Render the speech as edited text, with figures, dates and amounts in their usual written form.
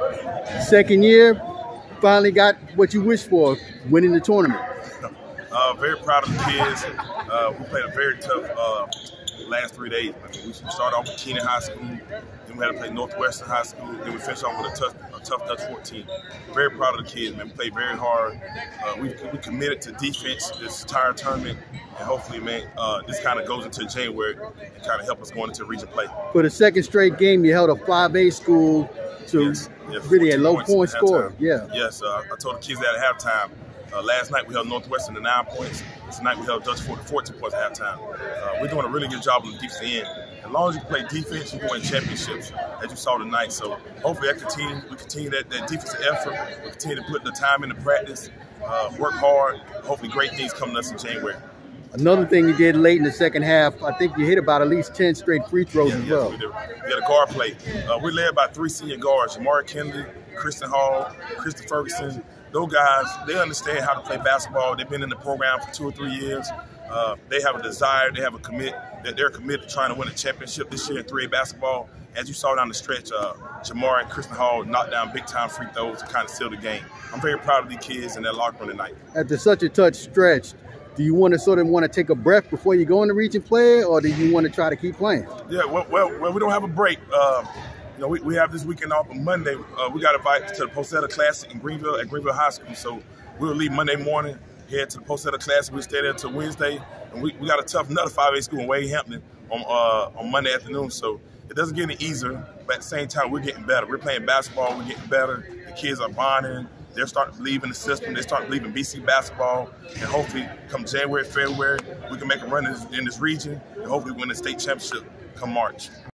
Second year, finally got what you wished for, winning the tournament. Very proud of the kids. We played a very tough last 3 days. We started off with Kenan High School, then we had to play Northwestern High School, then we finished off with a tough Dutch 14. Very proud of the kids, man. We played very hard. We committed to defense this entire tournament, and hopefully, man, this kind of goes into January and kind of help us going into region play. For the second straight game, you held a 5A school to really a low point score. Yeah. Yes, I told the kids that at halftime. Last night we held Northwestern to 9 points. Tonight we held Dutch 14 points at halftime. We're doing a really good job on the defensive end. As long as you play defense, you win championships, as you saw tonight. So hopefully we continue that defensive effort. We continue to put the time into practice, work hard. Hopefully great things come to us in January. Another thing you did late in the second half, I think you hit about at least 10 straight free throws as well. We did. We had a guard play. We're led by 3 senior guards, Jamari Kennedy, Kristen Hall, Krista Ferguson. Those guys, they understand how to play basketball. They've been in the program for 2 or 3 years. They have a desire, they have a they're committed to trying to win a championship this year in 3A basketball. As you saw down the stretch, Jamar and Kristen Hall knocked down big-time free throws to kind of seal the game. I'm very proud of these kids and their locker room tonight. After such a tough stretch, do you want to take a breath before you go into region play, or do you want to try to keep playing? Yeah, well, we don't have a break. You know, we have this weekend off on Monday. We got invited to the Posetta Classic in Greenville at Greenville High School. So we'll leave Monday morning, head to the Posetta Classic. We'll stay there until Wednesday. And we got a tough another 5A school in Wade Hampton on Monday afternoon. So it doesn't get any easier, but at the same time, we're getting better. We're playing basketball. We're getting better. The kids are bonding. They're starting to believe in the system. They're starting to believe in BC basketball. And hopefully, come January, February, we can make a run in this region and hopefully win the state championship come March.